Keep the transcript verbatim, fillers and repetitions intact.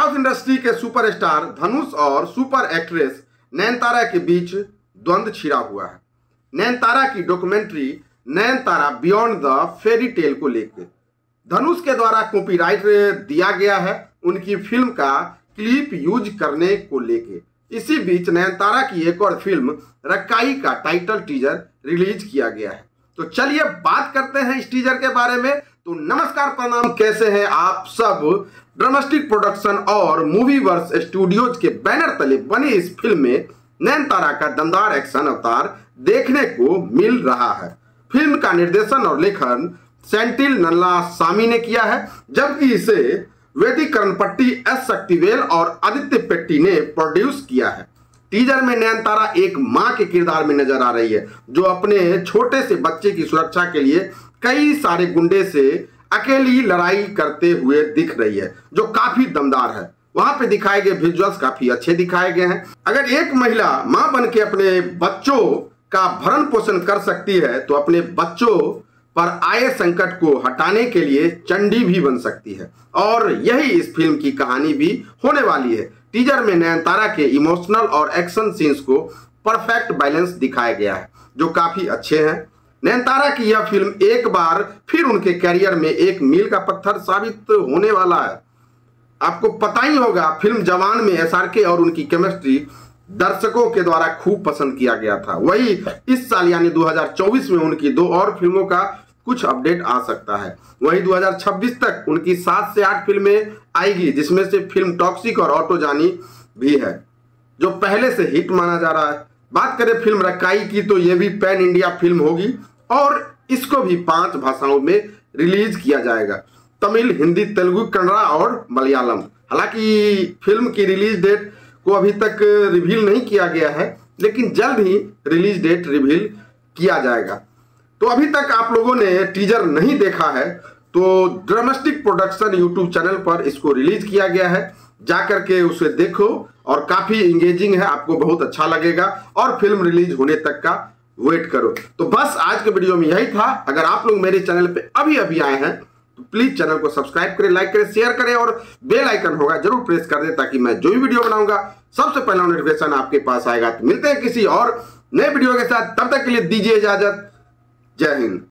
South industry के superstar Dhanush और super actress Nayantara के बीच द्वंद्व छिड़ा हुआ है। नयनतारा की documentary Nayanthara beyond the fairy tale को लेकर धनुष के द्वारा कॉपीराइट दिया गया है उनकी फिल्म का क्लिप यूज करने को लेकर। इसी बीच नयनतारा की एक और फिल्म रकाई का टाइटल टीजर रिलीज किया गया है। तो चलिए बात करते हैं इस टीजर के बारे में। तो नमस्कार, प्रणाम, कैसे हैं आप सब। ड्रामेस्टिक प्रोडक्शन और मूवी वर्स स्टूडियोज के बैनर तले बनी इस फिल्म में नयनतारा का दमदार एक्शन अवतार देखने को मिल रहा है। फिल्म का निर्देशन और लेखन सेंथिल नल्लासामी ने किया है, जबकि इसे वैदिक कर्णपट्टी, एस शक्तिवेल और आदित्य पेट्टी ने प्रोड्यूस किया है। टीजर में नयनतारा एक मां के किरदार में नजर आ रही है, जो अपने छोटे से बच्चे की सुरक्षा के लिए कई सारे गुंडे से अकेली लड़ाई करते हुए दिख रही है, जो काफी दमदार है। वहां पे दिखाए गए विजुअल्स काफी अच्छे दिखाए गए हैं। अगर एक महिला मां बन के अपने बच्चों का भरण पोषण कर सकती है, तो अपने बच्चों पर आए संकट को हटाने के लिए चंडी भी बन सकती है, और यही इस फिल्म की कहानी भी होने वाली है। टीजर में नयनतारा के इमोशनल और एक्शन सीन्स को परफेक्ट बैलेंस दिखाया गया है, जो काफी अच्छे हैं। नयनतारा की यह फिल्म एक बार फिर उनके करियर में एक मील का पत्थर साबित होने वाला है। आपको पता ही होगा, फिल्म जवान में एसआरके और उनकी केमिस्ट्री दर्शकों के द्वारा खूब पसंद किया गया था। वही इस साल यानी दो हज़ार चौबीस में उनकी दो और फिल्मों का कुछ अपडेट आ सकता है। वही दो हज़ार छब्बीस तक उनकी सात से आठ फिल्में आएगी, जिसमें से फिल्म टॉक्सिक और ऑटो जानी भी है, जो पहले से हिट माना जा रहा है। बात करें फिल्म रकाई की, तो यह भी पैन इंडिया फिल्म होगी और इसको भी पांच भाषाओं में रिलीज किया जाएगा: तमिल, हिंदी, तेलुगु, कन्नड़ा और मलयालम। हालांकि फिल्म की रिलीज डेट को अभी तक रिवील नहीं किया गया है, लेकिन जल्द ही रिलीज डेट रिवील किया जाएगा। तो अभी तक आप लोगों ने टीजर नहीं देखा है, तो ड्रामेस्टिक प्रोडक्शन यूट्यूब चैनल पर इसको रिलीज किया गया है, जाकर के उसे देखो, और काफी इंगेजिंग है, आपको बहुत अच्छा लगेगा, और फिल्म रिलीज होने तक का वेट करो। तो बस आज के वीडियो में यही था। अगर आप लोग मेरे चैनल पे अभी अभी आए हैं तो प्लीज चैनल को सब्सक्राइब करें, लाइक करें, शेयर करें, और बेल आइकन होगा जरूर प्रेस कर दें, ताकि मैं जो भी वीडियो बनाऊंगा सबसे पहला नोटिफिकेशन आपके पास आएगा। तो मिलते हैं किसी और नए वीडियो के साथ, तब तक के लिए दीजिए इजाजत। जय हिंद।